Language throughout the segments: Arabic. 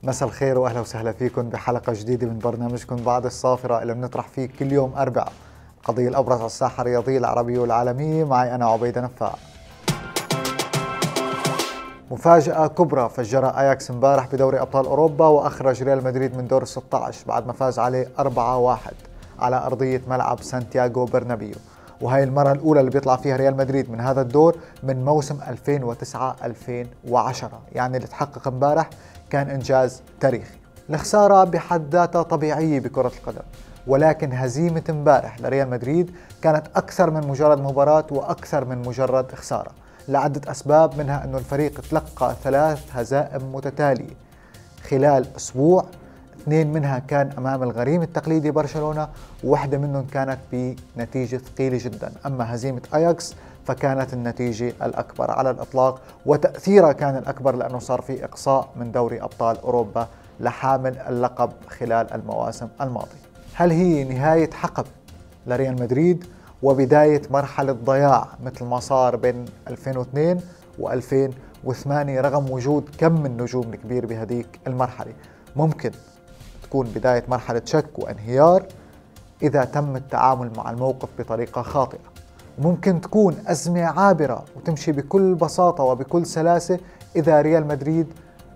مساء الخير واهلا وسهلا فيكم بحلقه جديده من برنامجكم بعد الصافره اللي بنطرح فيه كل يوم اربعاء القضيه الابرز على الساحه الرياضيه العربيه والعالميه. معي انا عبيده نفاع. مفاجاه كبرى فجرها اياكس امبارح بدوري ابطال اوروبا واخرج ريال مدريد من دور ال 16 بعد ما فاز عليه 4-1 على ارضيه ملعب سانتياغو برنابيو، وهي المره الاولى اللي بيطلع فيها ريال مدريد من هذا الدور من موسم 2009-2010. يعني اللي تحقق امبارح كان إنجاز تاريخي. الخسارة بحد ذاتها طبيعية بكرة القدم، ولكن هزيمة امبارح لريال مدريد كانت أكثر من مجرد مباراة وأكثر من مجرد خسارة لعدة أسباب، منها أنه الفريق تلقى 3 هزائم متتالية خلال أسبوع، 2 منها كان أمام الغريم التقليدي برشلونة، وواحدة منهم كانت بنتيجة ثقيلة جدا. أما هزيمة أياكس فكانت النتيجة الأكبر على الإطلاق، وتأثيرها كان الأكبر لأنه صار في إقصاء من دوري أبطال أوروبا لحامل اللقب خلال المواسم الماضية. هل هي نهاية حقب لريال مدريد وبداية مرحلة ضياع مثل ما صار بين 2002 و2008 رغم وجود كم من نجوم كبير بهذيك المرحلة؟ ممكن تكون بداية مرحلة شك وانهيار إذا تم التعامل مع الموقف بطريقة خاطئة، وممكن تكون أزمة عابرة وتمشي بكل بساطة وبكل سلاسة إذا ريال مدريد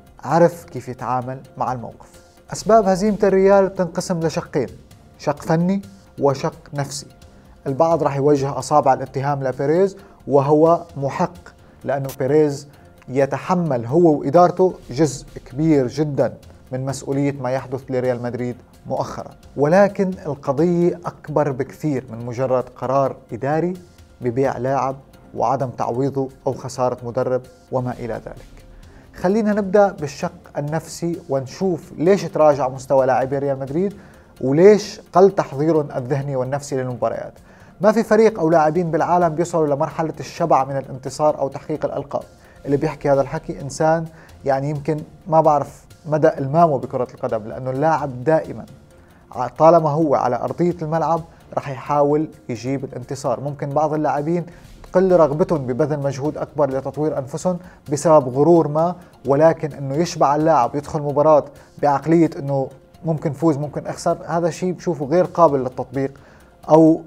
عرف كيف يتعامل مع الموقف. أسباب هزيمة الريال تنقسم لشقين، شق فني وشق نفسي. البعض راح يوجه أصابع الاتهام لبيريز، وهو محق لأنه بيريز يتحمل هو وإدارته جزء كبير جدا من مسؤولية ما يحدث لريال مدريد مؤخرا، ولكن القضية أكبر بكثير من مجرد قرار إداري ببيع لاعب وعدم تعويضه أو خسارة مدرب وما إلى ذلك. خلينا نبدأ بالشق النفسي ونشوف ليش تراجع مستوى لاعبي ريال مدريد وليش قل تحضيرهم الذهني والنفسي للمباريات. ما في فريق أو لاعبين بالعالم بيصلوا لمرحلة الشبع من الانتصار أو تحقيق الألقاب. اللي بيحكي هذا الحكي إنسان يعني يمكن ما بعرف مدى إلمامه بكرة القدم، لأنه اللاعب دائما طالما هو على أرضية الملعب رح يحاول يجيب الانتصار. ممكن بعض اللاعبين تقل رغبتهم ببذل مجهود أكبر لتطوير أنفسهم بسبب غرور ما، ولكن أنه يشبع اللاعب يدخل مباراة بعقلية أنه ممكن فوز ممكن أخسر، هذا شيء بشوفه غير قابل للتطبيق أو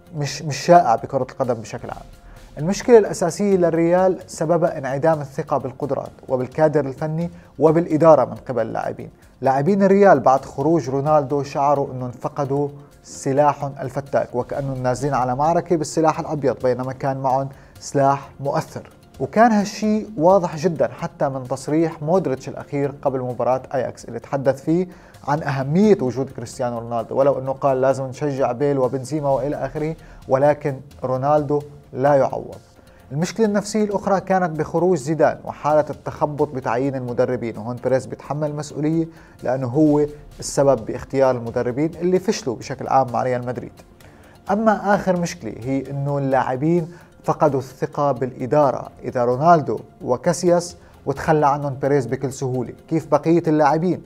مش شائع بكرة القدم بشكل عام. المشكلة الأساسية للريال سببها انعدام الثقة بالقدرات وبالكادر الفني وبالإدارة من قبل اللاعبين. لاعبين الريال بعد خروج رونالدو شعروا أنهم فقدوا سلاحهم الفتاك، وكأنهم نازلين على معركة بالسلاح الأبيض بينما كان معهم سلاح مؤثر. وكان هالشي واضح جدا حتى من تصريح مودريتش الأخير قبل مباراة أياكس اللي تحدث فيه عن أهمية وجود كريستيانو رونالدو، ولو أنه قال لازم نشجع بيل وبنزيما وإلى آخره، ولكن رونالدو لا يعوض. المشكلة النفسية الأخرى كانت بخروج زيدان وحالة التخبط بتعيين المدربين، وهون بيريز بيتحمل المسؤولية لأنه هو السبب باختيار المدربين اللي فشلوا بشكل عام مع ريال مدريد. أما آخر مشكلة هي أنه اللاعبين فقدوا الثقة بالإدارة. إذا رونالدو وكاسياس وتخلى عنهم بيريز بكل سهولة، كيف بقية اللاعبين؟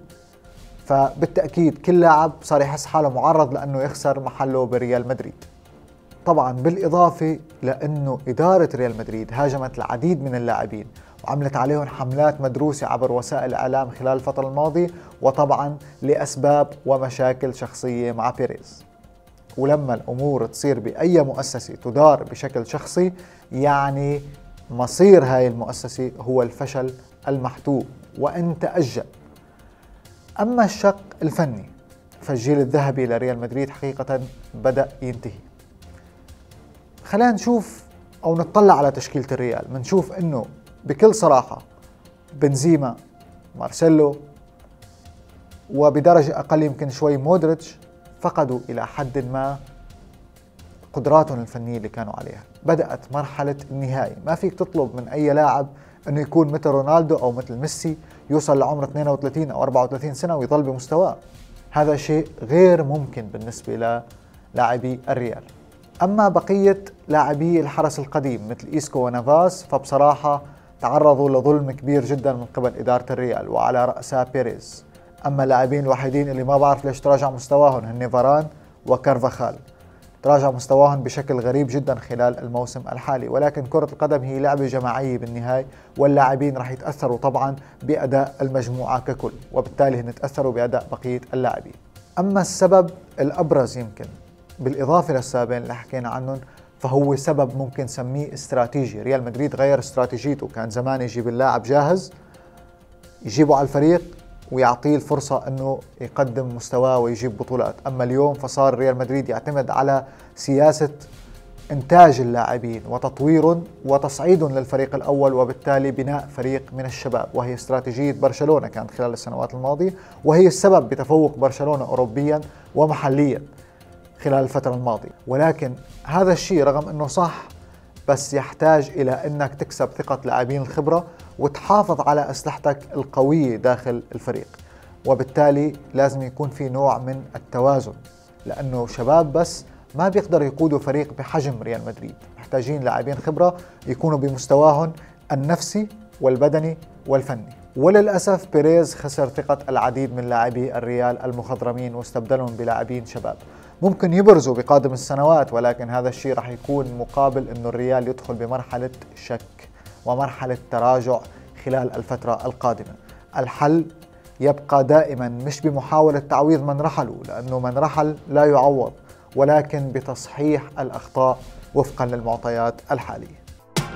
فبالتأكيد كل لاعب صار يحس حاله معرض لأنه يخسر محله بريال مدريد. طبعا بالإضافة لأنه إدارة ريال مدريد هاجمت العديد من اللاعبين وعملت عليهم حملات مدروسة عبر وسائل الإعلام خلال الفترة الماضية، وطبعا لأسباب ومشاكل شخصية مع بيريز. ولما الأمور تصير بأي مؤسسة تدار بشكل شخصي، يعني مصير هاي المؤسسة هو الفشل المحتوم وإن تأجل. أما الشق الفني فالجيل الذهبي لريال مدريد حقيقة بدأ ينتهي. خلينا نشوف أو نطلع على تشكيلة الريال، منشوف إنه بكل صراحة بنزيما، مارسيلو، وبدرجة أقل يمكن شوي مودريتش فقدوا إلى حد ما قدراتهم الفنية اللي كانوا عليها. بدأت مرحلة النهاية، ما فيك تطلب من أي لاعب أنه يكون مثل رونالدو أو مثل ميسي يوصل لعمر 32 أو 34 سنة ويظل بمستواه. هذا شيء غير ممكن بالنسبة للاعبي الريال. أما بقية لاعبي الحرس القديم مثل إيسكو ونافاس فبصراحة تعرضوا لظلم كبير جدا من قبل إدارة الريال وعلى رأسها بيريز. أما اللاعبين الوحيدين اللي ما بعرف ليش تراجع مستواهم هن فاران وكارفاخال. تراجع مستواهم بشكل غريب جدا خلال الموسم الحالي، ولكن كرة القدم هي لعبة جماعية بالنهاية، واللاعبين راح يتأثروا طبعا بأداء المجموعة ككل، وبالتالي هن يتأثروا بأداء بقية اللاعبين. أما السبب الأبرز يمكن بالإضافة للسببين اللي حكينا عنهم، فهو سبب ممكن نسميه استراتيجي. ريال مدريد غير استراتيجيته، كان زمان يجيب اللاعب جاهز يجيبه على الفريق ويعطيه الفرصة أنه يقدم مستواه ويجيب بطولات. أما اليوم فصار ريال مدريد يعتمد على سياسة إنتاج اللاعبين وتطويرهم وتصعيدهم للفريق الأول، وبالتالي بناء فريق من الشباب، وهي استراتيجية برشلونة كانت خلال السنوات الماضية، وهي السبب بتفوق برشلونة أوروبيا ومحليا خلال الفترة الماضية. ولكن هذا الشيء رغم أنه صح، بس يحتاج إلى أنك تكسب ثقة لاعبين الخبرة وتحافظ على أسلحتك القوية داخل الفريق، وبالتالي لازم يكون في نوع من التوازن، لأنه شباب بس ما بيقدر يقودوا فريق بحجم ريال مدريد، محتاجين لاعبين خبرة يكونوا بمستواهم النفسي والبدني والفني. وللأسف بيريز خسر ثقة العديد من لاعبي الريال المخضرمين واستبدلهم بلاعبين شباب ممكن يبرزوا بقادم السنوات، ولكن هذا الشيء راح يكون مقابل انه الريال يدخل بمرحلة شك ومرحلة تراجع خلال الفترة القادمة. الحل يبقى دائما مش بمحاولة تعويض من رحلوا، لأنه من رحل لا يعوض، ولكن بتصحيح الأخطاء وفقا للمعطيات الحالية.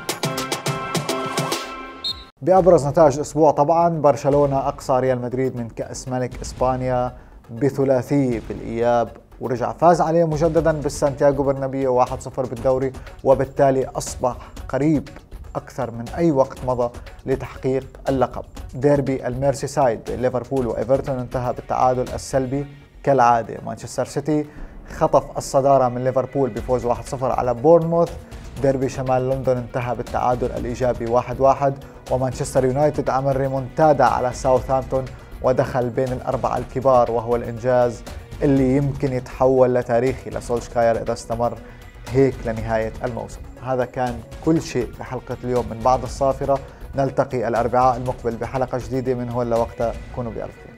بأبرز نتائج الأسبوع طبعا برشلونة أقصى ريال مدريد من كأس ملك إسبانيا بثلاثية بالإياب، ورجع فاز عليه مجددا بالسانتياغو برنابيو 1-0 بالدوري، وبالتالي أصبح قريب أكثر من أي وقت مضى لتحقيق اللقب. ديربي الميرسي سايد بين ليفربول وإيفرتون انتهى بالتعادل السلبي كالعادة. مانشستر سيتي خطف الصدارة من ليفربول بفوز 1-0 على بورنموث. ديربي شمال لندن انتهى بالتعادل الإيجابي 1-1، ومانشستر يونايتد عمل ريمونتادا على ساوثهامبتون ودخل بين الأربعة الكبار، وهو الإنجاز اللي يمكن يتحول لتاريخي لسولشكاير إذا استمر هيك لنهاية الموسم. هذا كان كل شيء بحلقة اليوم من بعد الصافرة. نلتقي الأربعاء المقبل بحلقة جديدة. من هون لوقتها كونوا بألف خير.